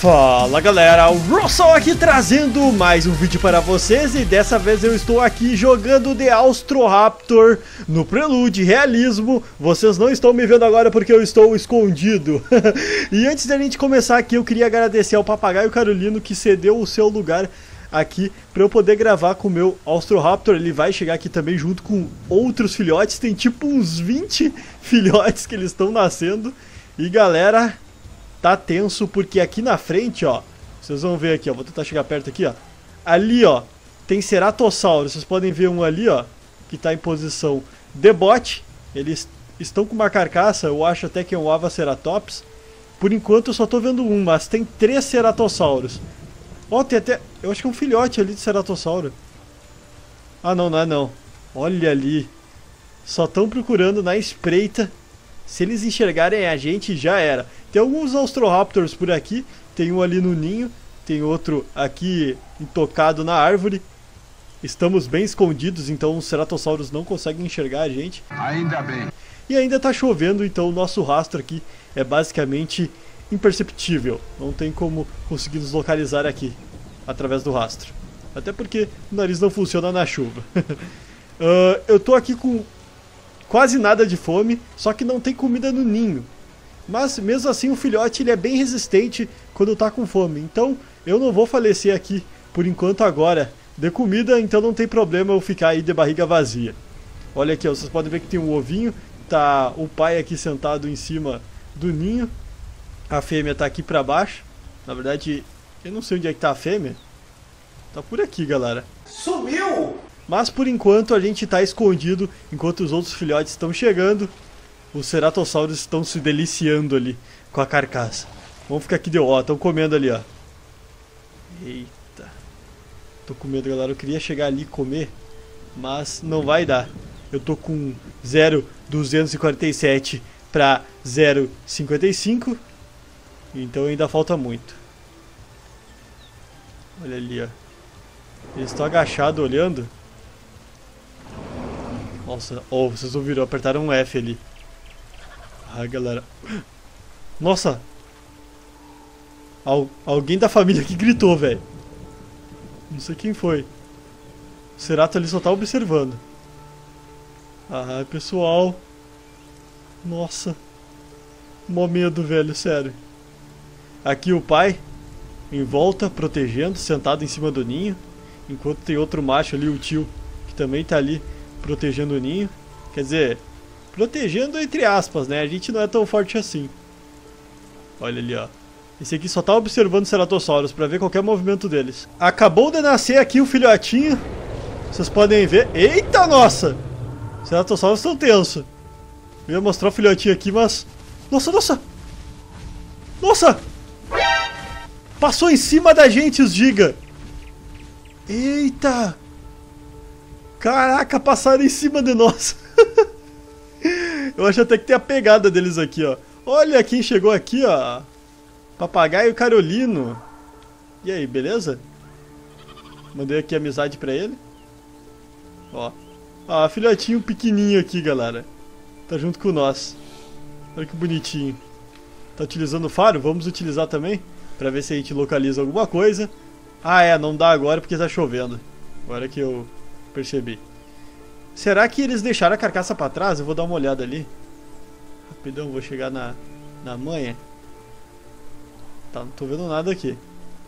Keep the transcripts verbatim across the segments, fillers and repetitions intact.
Fala galera, o Russell aqui trazendo mais um vídeo para vocês e dessa vez eu estou aqui jogando The Austroraptor no Prelude Realismo. Vocês não estão me vendo agora porque eu estou escondido. E antes da gente começar aqui eu queria agradecer ao Papagaio Carolino que cedeu o seu lugar aqui para eu poder gravar com o meu Austroraptor. Ele vai chegar aqui também junto com outros filhotes, tem tipo uns vinte filhotes que eles estão nascendo. E galera, tá tenso porque aqui na frente, ó, vocês vão ver aqui, ó, vou tentar chegar perto aqui, ó. Ali, ó, tem ceratossauro. Vocês podem ver um ali, ó, que tá em posição de bote. Eles estão com uma carcaça, eu acho até que é um Avaceratops. Por enquanto eu só tô vendo um, mas tem três ceratossauros. Ó, tem até, eu acho que é um filhote ali de ceratossauro. Ah, não, não é não. Olha ali. Só estão procurando na espreita. Se eles enxergarem a gente, já era. Tem alguns Austroraptors por aqui. Tem um ali no ninho. Tem outro aqui intocado na árvore. Estamos bem escondidos, então os ceratossauros não conseguem enxergar a gente. Ainda bem. E ainda tá chovendo, então o nosso rastro aqui é basicamente imperceptível. Não tem como conseguir nos localizar aqui através do rastro. Até porque o nariz não funciona na chuva. uh, eu tô aqui com quase nada de fome, só que não tem comida no ninho. Mas mesmo assim o filhote ele é bem resistente quando tá com fome. Então eu não vou falecer aqui por enquanto agora de comida, então não tem problema eu ficar aí de barriga vazia. Olha aqui, ó, vocês podem ver que tem um ovinho. Tá o pai aqui sentado em cima do ninho. A fêmea tá aqui pra baixo. Na verdade, eu não sei onde é que tá a fêmea. Tá por aqui, galera. Sumiu! Mas por enquanto a gente tá escondido, enquanto os outros filhotes estão chegando. Os ceratossauros estão se deliciando ali com a carcaça. Vamos ficar aqui de ó, estão comendo ali, ó. Eita. Tô com medo, galera. Eu queria chegar ali e comer, mas não vai dar. Eu tô com zero vírgula duzentos e quarenta e sete para zero vírgula cinquenta e cinco. Então ainda falta muito. Olha ali, ó. Eles estão agachados olhando. Nossa, oh, vocês ouviram, apertaram um F ali. Ah, galera. Nossa! Al alguém da família que gritou, velho. Não sei quem foi. O Cerato ali só tá observando. Ah, pessoal. Nossa. Mó medo, velho, sério. Aqui o pai, em volta, protegendo, sentado em cima do ninho. Enquanto tem outro macho ali, o tio, que também tá ali protegendo o ninho. Quer dizer, protegendo entre aspas, né? A gente não é tão forte assim. Olha ali, ó. Esse aqui só tá observando os ceratossauros pra ver qualquer movimento deles. Acabou de nascer aqui o filhotinho. Vocês podem ver. Eita, nossa! Os ceratossauros estão tensos. Eu ia mostrar o filhotinho aqui, mas... Nossa, nossa! Nossa! Passou em cima da gente os giga! Eita! Caraca, passaram em cima de nós! Eu acho até que tem a pegada deles aqui, ó. Olha quem chegou aqui, ó. Papagaio Carolino. E aí, beleza? Mandei aqui amizade pra ele. Ó. Ah, filhotinho pequenininho aqui, galera. Tá junto com nós. Olha que bonitinho. Tá utilizando o faro? Vamos utilizar também, pra ver se a gente localiza alguma coisa. Ah, é, não dá agora porque tá chovendo. Agora que eu percebi. Será que eles deixaram a carcaça pra trás? Eu vou dar uma olhada ali. Rapidão, vou chegar na, na manha. Tá, não tô vendo nada aqui.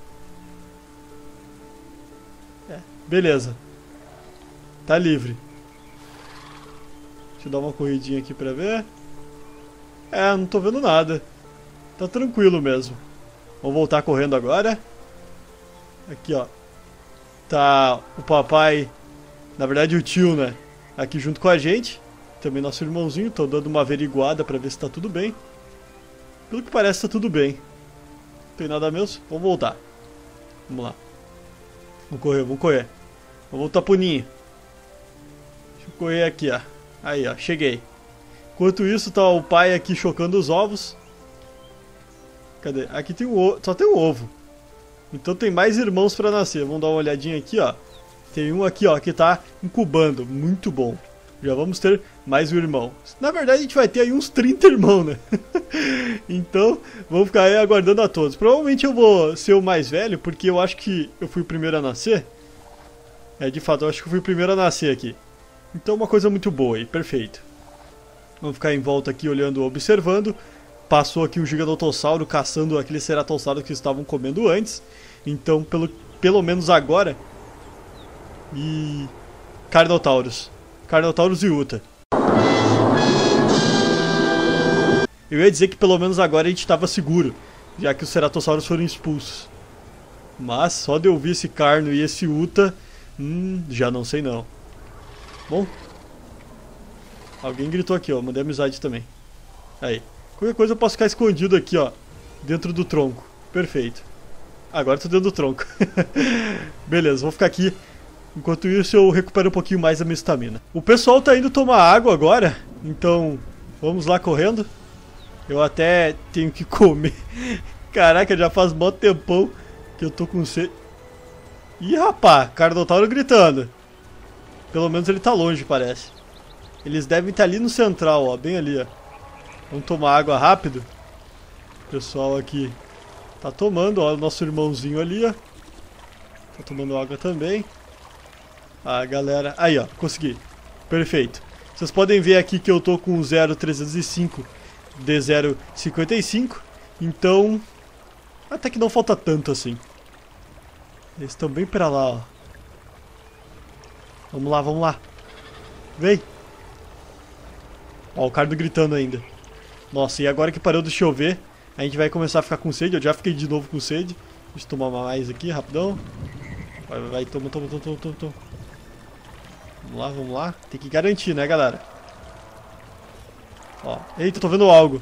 É, beleza. Tá livre. Deixa eu dar uma corridinha aqui pra ver. É, não tô vendo nada. Tá tranquilo mesmo. Vamos voltar correndo agora. Aqui, ó. Tá o papai, na verdade o tio, né? Aqui junto com a gente. Também nosso irmãozinho. Tô dando uma averiguada pra ver se tá tudo bem. Pelo que parece tá tudo bem. Não tem nada mesmo. Vamos voltar. Vamos lá. Vamos correr, vamos correr. Vamos voltar pro ninho. Deixa eu correr aqui, ó. Aí, ó. Cheguei. Enquanto isso tá o pai aqui chocando os ovos. Cadê? Aqui tem um ovo. Só tem um ovo. Então tem mais irmãos pra nascer. Vamos dar uma olhadinha aqui, ó. Tem um aqui, ó, que tá incubando. Muito bom. Já vamos ter mais um irmão. Na verdade a gente vai ter aí uns trinta irmãos, né? Então vamos ficar aí aguardando a todos. Provavelmente eu vou ser o mais velho, porque eu acho que eu fui o primeiro a nascer. É, de fato, eu acho que eu fui o primeiro a nascer aqui. Então uma coisa muito boa aí, perfeito. Vamos ficar em volta aqui olhando, observando. Passou aqui o Giganotossauro caçando aqueles ceratossauros que estavam comendo antes. Então, pelo, pelo menos agora... E... Carnotaurus. Carnotaurus e Uta. Eu ia dizer que pelo menos agora a gente estava seguro, já que os ceratossauros foram expulsos. Mas só de eu ouvir esse Carno e esse Uta... Hum, já não sei não. Bom... Alguém gritou aqui, ó. Mandei amizade também. Aí. Qualquer coisa eu posso ficar escondido aqui, ó. Dentro do tronco. Perfeito. Agora eu tô dentro do tronco. Beleza, vou ficar aqui. Enquanto isso eu recupero um pouquinho mais a minha estamina. O pessoal tá indo tomar água agora. Então, vamos lá correndo. Eu até tenho que comer. Caraca, já faz mó tempão que eu tô com sede. Ih, rapá, Carnotauro gritando. Pelo menos ele tá longe, parece. Eles devem estar ali no central, ó, bem ali, ó. Vamos tomar água rápido. O pessoal aqui tá tomando, ó, o nosso irmãozinho ali, ó. Tá tomando água também. A galera... Aí, ó, consegui. Perfeito. Vocês podem ver aqui que eu tô com o zero trezentos e cinco D zero cinquenta e cinco. Então... Até que não falta tanto assim. Eles estão bem pra lá, ó. Vamos lá, vamos lá. Vem. Ó, o Carno gritando ainda. Nossa, e agora que parou de chover, a gente vai começar a ficar com sede. Eu já fiquei de novo com sede. Deixa eu tomar mais aqui, rapidão. Vai, vai, vai, toma, toma, toma, toma, toma. Vamos lá, vamos lá. Tem que garantir, né, galera? Ó, eita, tô vendo algo.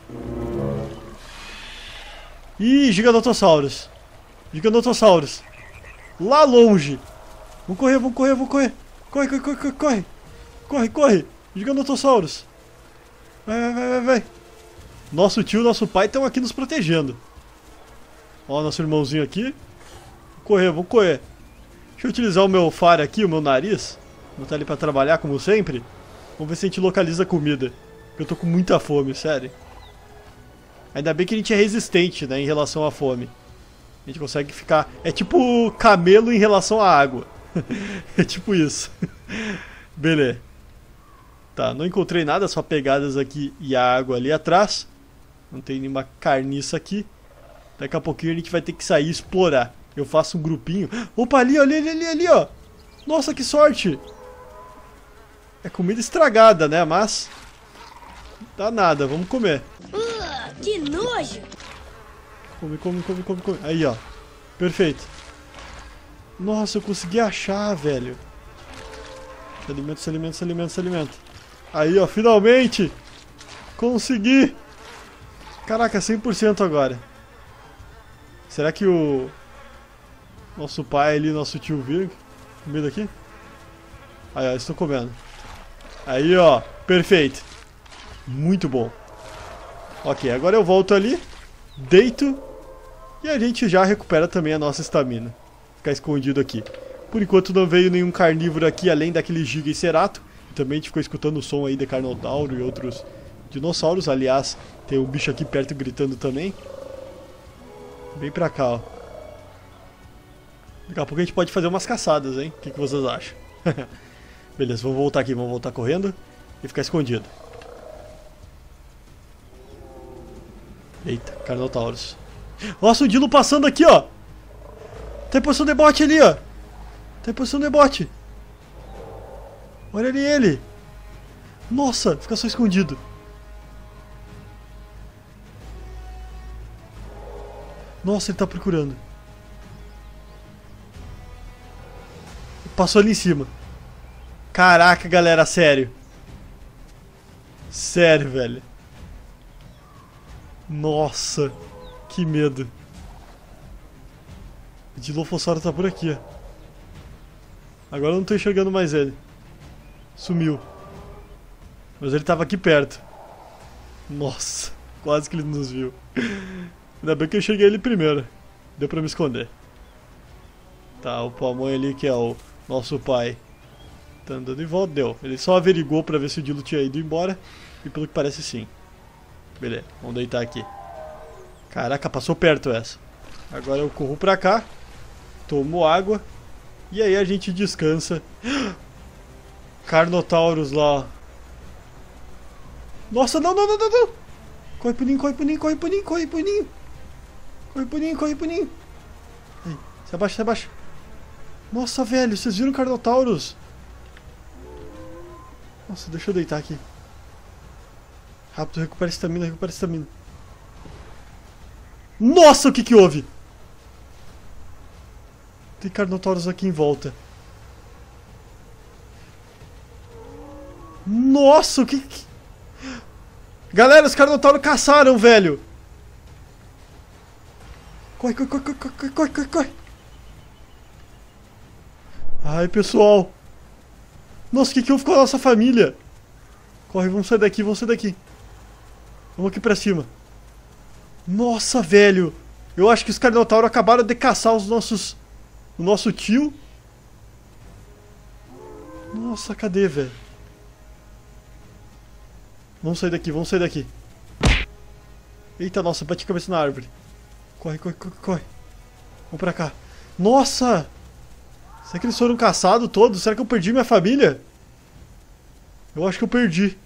Ih, Giganotossauros. Giganotossauros. Lá longe. Vamos correr, vamos correr, vamos correr. Corre, corre, corre, corre, corre. Corre, corre. Giganotossauros. Vai, vai, vai, vai, vai. Nosso tio e nosso pai estão aqui nos protegendo. Ó, nosso irmãozinho aqui. Vamos correr, vamos correr. Deixa eu utilizar o meu faro aqui, o meu nariz. Vou estar ali pra trabalhar, como sempre. Vamos ver se a gente localiza comida. Eu tô com muita fome, sério. Ainda bem que a gente é resistente, né, em relação à fome. A gente consegue ficar... É tipo camelo em relação à água. É tipo isso. Beleza. Tá, não encontrei nada, só pegadas aqui e a água ali atrás. Não tem nenhuma carniça aqui. Daqui a pouquinho a gente vai ter que sair e explorar. Eu faço um grupinho. Opa, ali, ali, ali, ali, ali, ó. Nossa, que sorte. É comida estragada, né, mas... Dá nada, vamos comer. Uh, que nojo. Come, come, come, come, come. Aí, ó. Perfeito. Nossa, eu consegui achar, velho. Se alimenta, se alimenta, se alimenta, se alimenta. Aí, ó, finalmente! Consegui! Caraca, cem por cento agora. Será que o... Nosso pai ali, nosso tio viu? Comida aqui? Aí, ó, estou comendo. Aí, ó, perfeito. Muito bom. Ok, agora eu volto ali, deito e a gente já recupera também a nossa estamina. Ficar escondido aqui. Por enquanto não veio nenhum carnívoro aqui, além daquele Giga e Cerato. Também a gente ficou escutando o som aí de Carnotauro e outros dinossauros. Aliás, tem um bicho aqui perto gritando também. Bem pra cá, ó. Daqui a pouco a gente pode fazer umas caçadas, hein? O que, que vocês acham? Beleza, vamos voltar aqui, vamos voltar correndo e ficar escondido. Eita, Carnotaurus. Nossa, o Dilo passando aqui, ó. Tá em posição de bote ali, ó. Tá em posição de bote. Olha ali ele. Nossa, fica só escondido. Nossa, ele tá procurando. Passou ali em cima. Caraca, galera, sério. Sério, velho. Nossa, que medo. O Dilophosaurus tá por aqui, ó. Agora eu não tô enxergando mais ele. Sumiu. Mas ele tava aqui perto. Nossa, quase que ele nos viu. Ainda bem que eu enxerguei ele primeiro. Deu pra me esconder. Tá, o Pamonha ali que é o nosso pai. Tá andando em volta, deu. Ele só averigou pra ver se o Dilo tinha ido embora. E pelo que parece, sim. Beleza, vamos deitar aqui. Caraca, passou perto essa. Agora eu corro pra cá. Tomo água. E aí a gente descansa. Carnotaurus lá. Nossa, não, não, não, não, não. Corre pro ninho, corre pro ninho, corre pro ninho, corre pro ninho. Corre pro ninho, corre pro ninho. Aí, se abaixa, se abaixa. Nossa, velho, vocês viram Carnotaurus? Nossa, deixa eu deitar aqui. Rápido, recupera estamina, recupera estamina. Nossa, o que que houve? Tem Carnotaurus aqui em volta. Nossa, o que que... Galera, os Carnotaurus caçaram, velho. Corre, corre, corre, corre, corre, corre, corre. Ai, pessoal. Nossa, o que que houve com a nossa família? Corre, vamos sair daqui, vamos sair daqui. Vamos aqui pra cima. Nossa, velho. Eu acho que os Carnotaurus acabaram de caçar os nossos... O nosso tio. Nossa, cadê, velho? Vamos sair daqui, vamos sair daqui. Eita, nossa, bati a cabeça na árvore. Corre, corre, corre, corre. Vamos pra cá. Nossa! Será que eles foram caçados todos? Será que eu perdi minha família? Eu acho que eu perdi.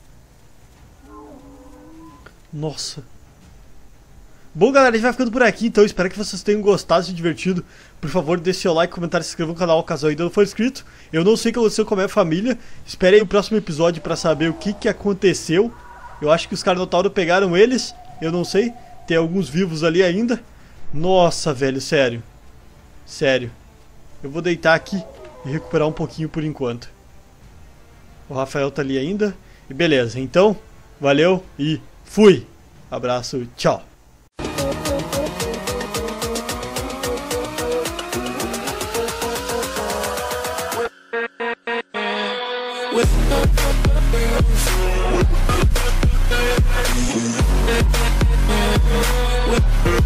Nossa. Bom, galera, a gente vai ficando por aqui, então espero que vocês tenham gostado e se divertido. Por favor, deixe seu like, comentário, se inscreva no canal caso ainda não for inscrito. Eu não sei o que aconteceu com a minha família. Espere aí o próximo episódio pra saber o que que aconteceu. Eu acho que os Carnotaurus pegaram eles, eu não sei. Tem alguns vivos ali ainda. Nossa, velho, sério. Sério. Eu vou deitar aqui e recuperar um pouquinho por enquanto. O Rafael tá ali ainda. E beleza, então, valeu e fui. Abraço, tchau. With